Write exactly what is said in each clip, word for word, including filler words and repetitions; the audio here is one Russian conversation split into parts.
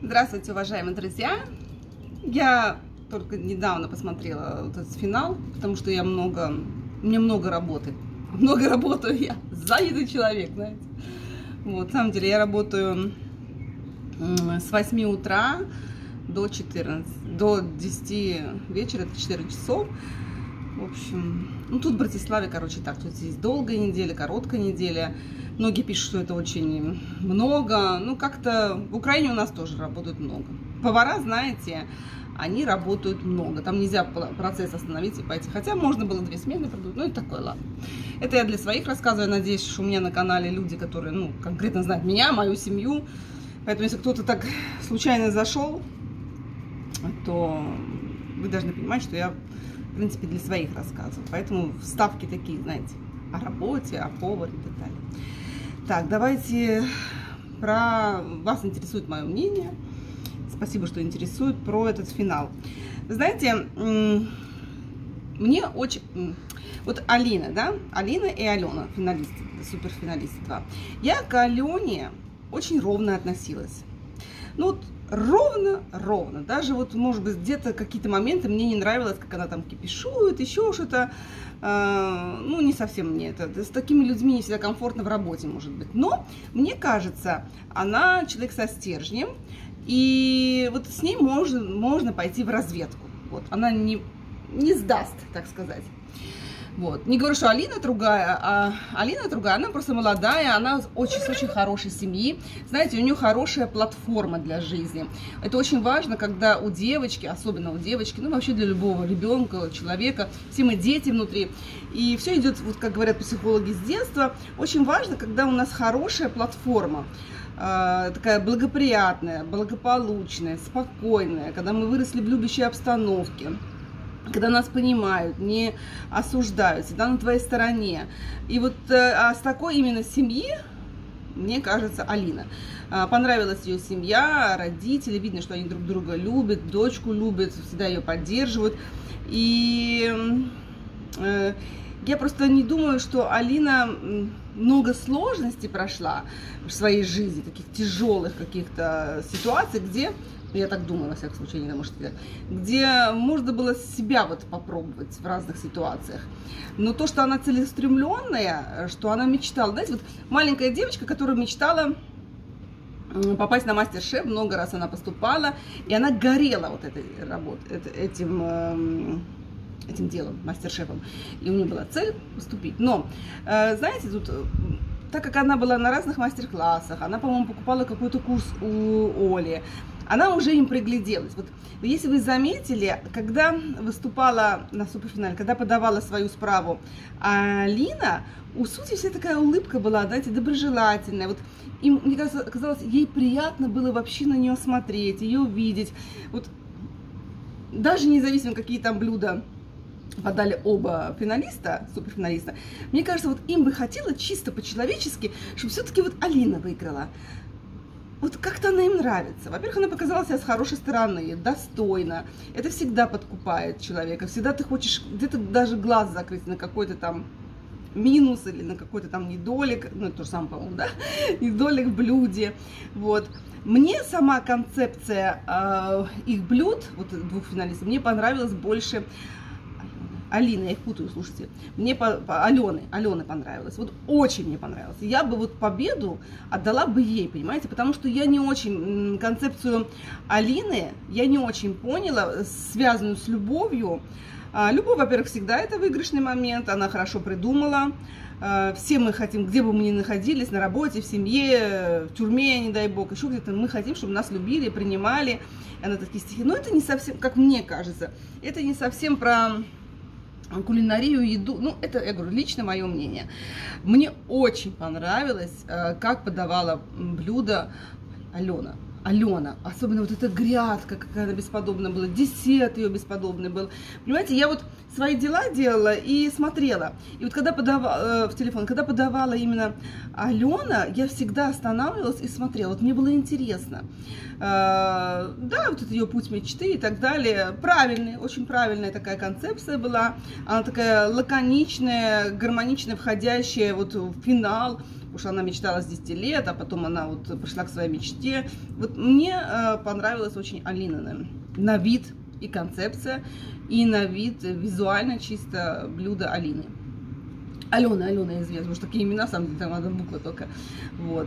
Здравствуйте, уважаемые друзья! Я только недавно посмотрела вот этот финал, потому что я много, у меня много работы. Много работаю, я занятый человек, знаете. Вот, на самом деле я работаю с восьми утра до четырнадцати, до десяти вечера, это четыре часов. В общем, ну тут в Братиславе, короче, так, тут здесь долгая неделя, короткая неделя. Многие пишут, что это очень много. Ну, как-то в Украине у нас тоже работают много. Повара, знаете, они работают много. Там нельзя процесс остановить и пойти. Хотя можно было две смены продуть. Ну, и такое, ладно. Это я для своих рассказываю. Надеюсь, что у меня на канале люди, которые, ну, конкретно знают меня, мою семью. Поэтому, если кто-то так случайно зашел, то вы должны понимать, что я, в принципе, для своих рассказываю. Поэтому вставки такие, знаете, о работе, о поваре и так далее. Так, давайте, про вас интересует мое мнение. Спасибо, что интересует, про этот финал. Вы знаете, мне очень... Вот Алина, да? Алина и Алена, финалисты, суперфиналисты два. Я к Алене очень ровно относилась. Ну вот ровно-ровно. Даже вот, может быть, где-то какие-то моменты мне не нравилось, как она там кипишует, еще что-то. Э, ну, не совсем мне это. С такими людьми не всегда комфортно в работе, может быть. Но, мне кажется, она человек со стержнем. И вот с ней можно, можно пойти в разведку. Вот. Она не, не сдаст, так сказать. Вот. Не говорю, что Алина другая, а Алина другая, она просто молодая, она очень, с очень хорошей семьи. Знаете, у нее хорошая платформа для жизни. Это очень важно, когда у девочки, особенно у девочки, ну вообще для любого ребенка, человека, все мы дети внутри. И все идет, вот как говорят психологи, с детства. Очень важно, когда у нас хорошая платформа. Такая благоприятная, благополучная, спокойная, когда мы выросли в любящей обстановке, когда нас понимают, не осуждают, всегда на твоей стороне. И вот а с такой именно семьи, мне кажется, Алина. Понравилась ее семья, родители, видно, что они друг друга любят, дочку любят, всегда ее поддерживают. И э, я просто не думаю, что Алина много сложностей прошла в своей жизни, таких тяжелых каких-то ситуаций, где... Я так думаю, во всяком случае, не знаю, может, где можно было себя вот попробовать в разных ситуациях. Но то, что она целеустремленная, что она мечтала, знаете, вот маленькая девочка, которая мечтала попасть на мастер-шеф, много раз она поступала, и она горела вот этой работой, этим, этим делом, мастер-шефом. И у нее была цель поступить. Но, знаете, тут... Так как она была на разных мастер-классах, она, по-моему, покупала какой-то курс у Оли, она уже им пригляделась. Вот, если вы заметили, когда выступала на суперфинале, когда подавала свою справу Алина, у судей вся такая улыбка была, знаете, доброжелательная. Вот, им, мне кажется, казалось, ей приятно было вообще на нее смотреть, ее видеть. Вот, даже независимо, какие там блюда подали оба финалиста, суперфиналиста, мне кажется, вот им бы хотелось чисто по-человечески, чтобы все-таки вот Алина выиграла. Вот как-то она им нравится. Во-первых, она показала себя с хорошей стороны, достойно. Это всегда подкупает человека. Всегда ты хочешь где-то даже глаз закрыть на какой-то там минус или на какой-то там недолик, ну, это то же самое, по-моему, да, недолик в блюде. Вот. Мне сама концепция э, их блюд, вот двух финалистов, мне понравилась больше... Алина, я их путаю, слушайте, мне по, по Алены, Алены понравилось, вот очень мне понравилось. Я бы вот победу отдала бы ей, понимаете, потому что я не очень, концепцию Алины, я не очень поняла, связанную с любовью. Любовь, во-первых, всегда это выигрышный момент, она хорошо придумала. Все мы хотим, где бы мы ни находились, на работе, в семье, в тюрьме, не дай бог, еще где-то, мы хотим, чтобы нас любили, принимали. Она такие стихи, но это не совсем, как мне кажется, это не совсем про... кулинарию, еду, ну, это, я говорю, лично мое мнение. Мне очень понравилось, как подавала блюдо Алена. Алена, особенно вот эта грядка, какая она бесподобная была, десерт ее бесподобный был. Понимаете, я вот свои дела делала и смотрела. И вот когда подавала, э, в телефон, когда подавала именно Алена, я всегда останавливалась и смотрела. Вот мне было интересно. Э, да, вот это ее путь мечты и так далее. Правильный, очень правильная такая концепция была. Она такая лаконичная, гармоничная, входящая вот в финал. потому что она мечтала с десяти лет, а потом она вот пришла к своей мечте. Вот мне э, понравилась очень Алина на вид и концепция, и на вид визуально чисто блюдо Алины. Алена, Алена, известно, потому что такие имена, сам там одна буква только. Вот.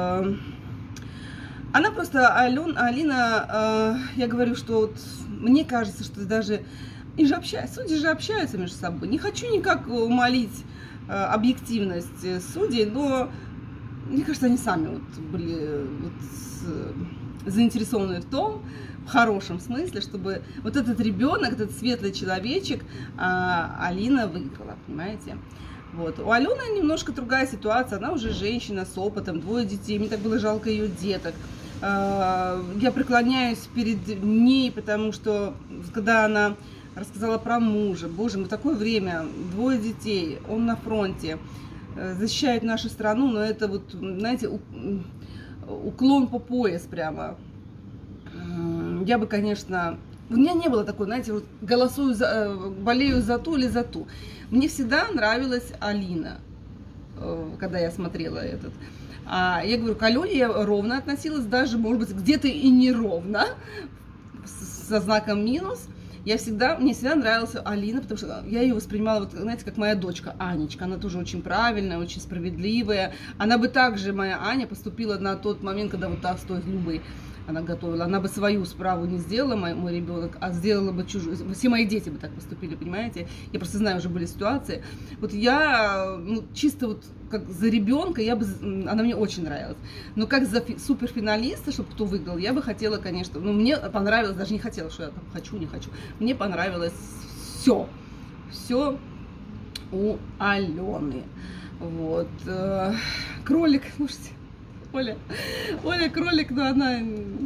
Она просто, Ален, Алина, я говорю, что вот мне кажется, что даже, и же общаются, судьи же общаются между собой. Не хочу никак умолить объективность судей, но мне кажется, они сами вот были вот заинтересованы в том, в хорошем смысле, чтобы вот этот ребенок, этот светлый человечек, Алина выиграла, понимаете? Вот. У Алены немножко другая ситуация, она уже женщина с опытом, двое детей, мне так было жалко ее деток. Я преклоняюсь перед ней, потому что когда она рассказала про мужа, боже мой, такое время, двое детей, он на фронте, защищает нашу страну, но это вот, знаете, уклон по пояс прямо. Я бы, конечно, у меня не было такой, знаете, вот голосую, за, болею за ту или за ту. Мне всегда нравилась Алина, когда я смотрела этот. А я говорю, к Алене я ровно относилась, даже, может быть, где-то и неровно, со знаком минус. Я всегда, мне всегда нравилась Алина, потому что я ее воспринимала, вот, знаете, как моя дочка Анечка. Она тоже очень правильная, очень справедливая. Она бы также, моя Аня, поступила на тот момент, когда вот так стоит Любой. Она готовила, она бы свою справу не сделала, мой, мой ребенок, а сделала бы чужую. Все мои дети бы так поступили, понимаете? Я просто знаю, уже были ситуации. Вот я, ну, чисто вот как за ребенка, я бы, она мне очень нравилась. Но как за суперфиналиста, чтобы кто выиграл, я бы хотела, конечно, ну, мне понравилось, даже не хотела, что я там хочу, не хочу. Мне понравилось все. Все у Алены. Вот. Кролик, слушайте. Оля, Оля кролик, но она...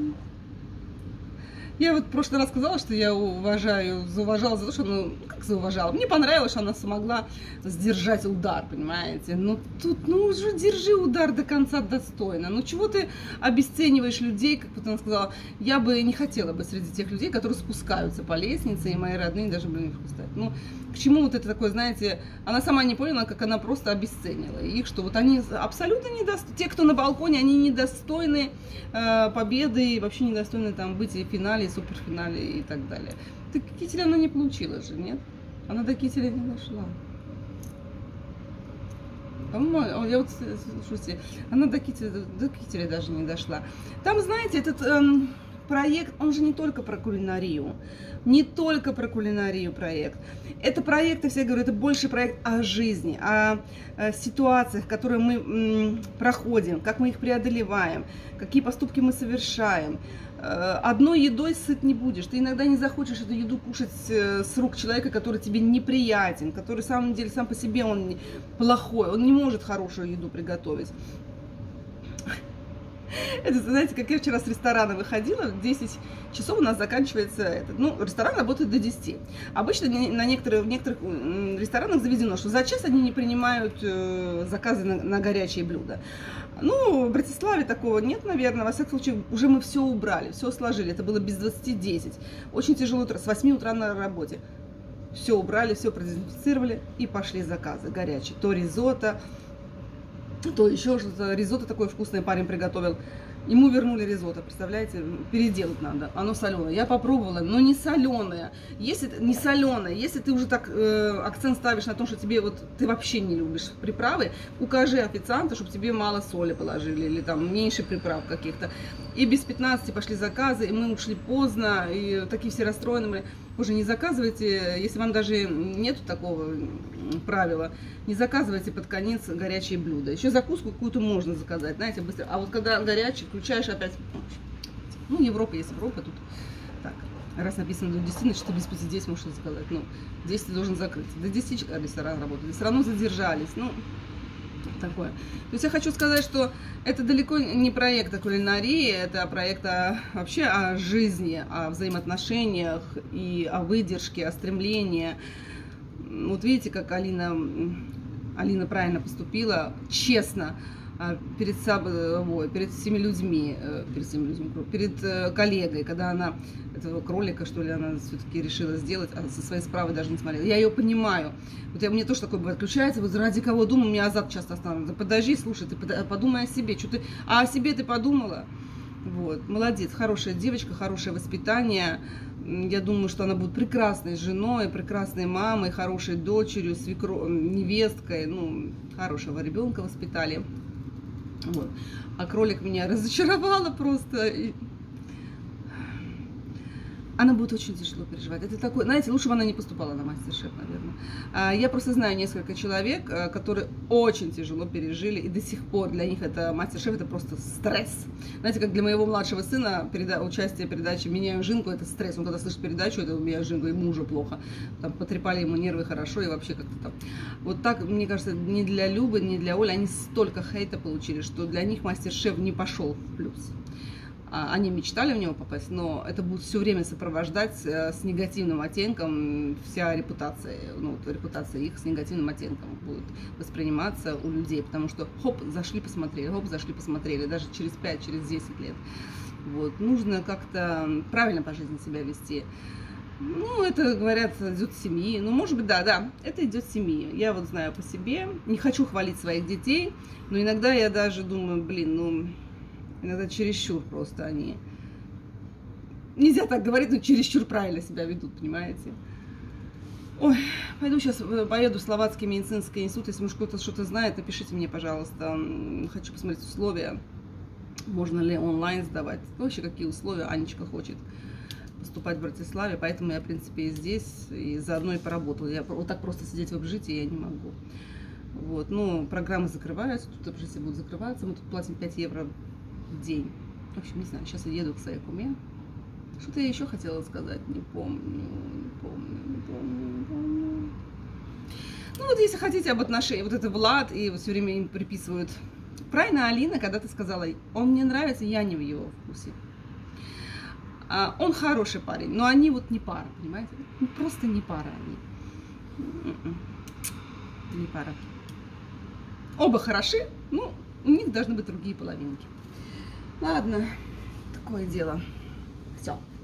Я вот в прошлый раз сказала, что я уважаю, зауважала за то, что она, ну, как зауважала? Мне понравилось, что она смогла сдержать удар, понимаете? Ну, тут, ну, уже держи удар до конца достойно. Ну, чего ты обесцениваешь людей, как вот она сказала? Я бы не хотела бы среди тех людей, которые спускаются по лестнице, и мои родные даже были не впускать. Ну, к чему вот это такое, знаете, она сама не поняла, как она просто обесценила их, что вот они абсолютно недостойны, те, кто на балконе, они недостойны э, победы, и вообще недостойны там быть и в финале, и в суперфинале и так далее. Так кителя она не получила же, нет? Она до кителя не дошла. По-моему, я вот, слушайте, она до кителя, до кителя даже не дошла. Там, знаете, этот эм, проект, он же не только про кулинарию. Не только про кулинарию проект. Это проект, я всегда говорю, это больше проект о жизни, о, о ситуациях, которые мы м, проходим, как мы их преодолеваем, какие поступки мы совершаем. Одной едой сыт не будешь. Ты иногда не захочешь эту еду кушать с рук человека, который тебе неприятен, который, в самом деле, сам по себе он плохой, он не может хорошую еду приготовить. Это, знаете, как я вчера с ресторана выходила, в десять часов у нас заканчивается этот. Ну, ресторан работает до десяти. Обычно на некоторых, в некоторых ресторанах заведено, что за час они не принимают заказы на, на горячие блюда. Ну, в Братиславе такого нет, наверное. Во всяком случае, уже мы все убрали, все сложили. Это было без двадцати десять. Очень тяжело утро, с восьми утра на работе. Все убрали, все продезинфицировали и пошли заказы горячие. То ризотто, то еще что-то. Ризотто такое вкусное парень приготовил. Ему вернули ризотто, представляете, переделать надо. Оно соленое. Я попробовала, но не соленое. Если не соленое, если ты уже так э, акцент ставишь на том, что тебе вот ты вообще не любишь приправы, укажи официанту, чтобы тебе мало соли положили или там меньше приправ каких-то. И без пятнадцати пошли заказы, и мы ушли поздно, и такие все расстроенные. Уже не заказывайте, если вам даже нету такого правила, не заказывайте под конец горячие блюда. Еще закуску какую-то можно заказать, знаете, быстро. А вот когда горячий, включаешь опять, ну, Европа есть Европа, тут так, раз написано до десяти, значит, ты без пяти десять можешь заказать. Ну, десять ты должен закрыть. До десяти ресторан работает, все равно задержались, ну, такое. То есть я хочу сказать, что это далеко не проект о кулинарии, это проект о, вообще о жизни, о взаимоотношениях и о выдержке, о стремлении. Вот видите, как Алина, Алина правильно поступила, честно. перед собой, перед всеми людьми, перед всеми людьми, перед коллегой, когда она этого кролика, что ли, она все-таки решила сделать, а со своей справой даже не смотрела. Я ее понимаю. Вот я, мне тоже такое бывает, включается, вот ради кого думаю, у меня азарт часто останавливается. Подожди, слушай, ты подумай о себе, что ты, а о себе ты подумала? Вот, молодец, хорошая девочка, хорошее воспитание. Я думаю, что она будет прекрасной женой, прекрасной мамой, хорошей дочерью, свекро... невесткой. Ну, хорошего ребенка воспитали. Вот. А кролик меня разочаровала просто. Она будет очень тяжело переживать. Это такое, знаете, лучше бы она не поступала на мастер-шеф, наверное. Я просто знаю несколько человек, которые очень тяжело пережили, и до сих пор для них это мастер-шеф, это просто стресс. Знаете, как для моего младшего сына переда... участие в передаче «Меняю жинку» — это стресс. Он когда слышит передачу, это «Меняю жинку», ему уже плохо. Там потрепали ему нервы хорошо, и вообще как-то там. Вот так, мне кажется, ни для Любы, ни для Оли, они столько хейта получили, что для них мастер-шеф не пошел в плюс. Они мечтали в него попасть, но это будет все время сопровождать с негативным оттенком, вся репутация, ну, репутация их с негативным оттенком будет восприниматься у людей, потому что хоп, зашли, посмотрели, хоп, зашли, посмотрели, даже через пять, через десять лет. Вот. Нужно как-то правильно по жизни себя вести. Ну, это, говорят, идет с семьи. Ну, может быть, да, да, это идет с семьи. Я вот знаю по себе, не хочу хвалить своих детей, но иногда я даже думаю, блин, ну... Иногда чересчур просто они, нельзя так говорить, но чересчур правильно себя ведут, понимаете. Ой, пойду сейчас, поеду в Словацкий медицинский институт, если может кто-то что-то знает, напишите мне, пожалуйста. Хочу посмотреть условия, можно ли онлайн сдавать. Вообще, какие условия. Анечка хочет поступать в Братиславе, поэтому я, в принципе, и здесь, и заодно и поработала. Я вот так просто сидеть в общежитии я не могу. Вот, ну, программы закрываются, тут общежитие будут закрываться, мы тут платим пять евро в день. В общем, не знаю, сейчас я еду к своей куме. Что-то я еще хотела сказать, не помню, не помню, не помню, не помню. Ну вот, если хотите об отношениях, вот это Влад, и вот все время им приписывают. Правильно, Алина, когда ты сказала, он мне нравится, я не в его вкусе. А, он хороший парень, но они вот не пара, понимаете? Ну, просто не пара они. Не пара. Оба хороши, ну, у них должны быть другие половинки. Ладно, такое дело. Все.